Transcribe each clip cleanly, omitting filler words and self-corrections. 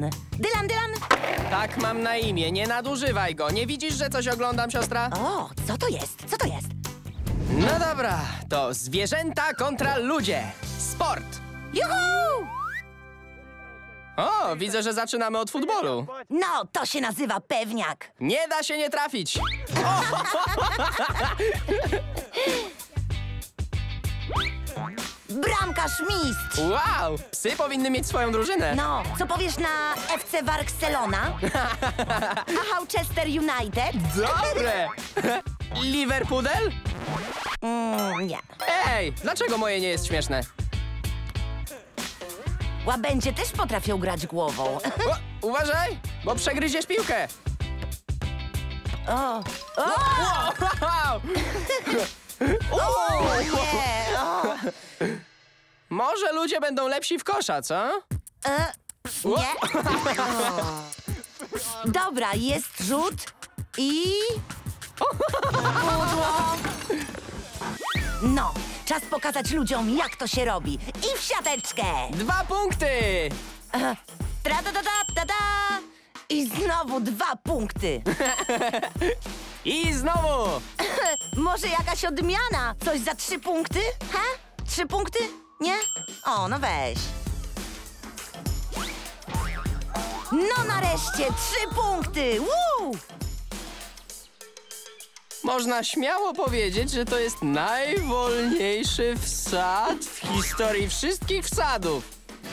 Dylan. Dylan, Dylan! Tak mam na imię, nie nadużywaj go. Nie widzisz, że coś oglądam, siostra? O, co to jest? Co to jest? No dobra, to zwierzęta kontra ludzie. Sport. Juhu! O, widzę, że zaczynamy od futbolu. No, to się nazywa pewniak. Nie da się nie trafić. Bramkarz mistrz! Wow, psy powinny mieć swoją drużynę. No, co powiesz na FC Barcelona? A Manchester United? Dobre. Liverpoodle? Nie. Ej, dlaczego moje nie jest śmieszne? Łabędzie też potrafią grać głową. O, uważaj, bo przegryziesz piłkę. O! O! Wow. O nie! O! Może ludzie będą lepsi w kosza, co? Nie. Dobra, jest rzut i... Pudło. No, czas pokazać ludziom, jak to się robi. I w siateczkę! 2 punkty. Tra-da-da-da-da-da! I znowu 2 punkty. I znowu. Może jakaś odmiana? Coś za 3 punkty? Ha? 3 punkty? Nie? O, no weź. No nareszcie, 3 punkty! Woo! Można śmiało powiedzieć, że to jest najwolniejszy wsad w historii wszystkich wsadów.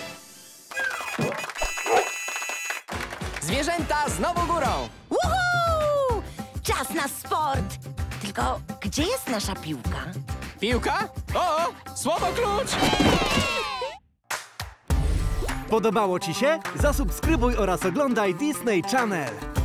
Zwierzęta znowu górą. Woohoo! Czas na sport! Tylko gdzie jest nasza piłka? Piłka? O, słowo klucz! Podobało ci się? Zasubskrybuj oraz oglądaj Disney Channel.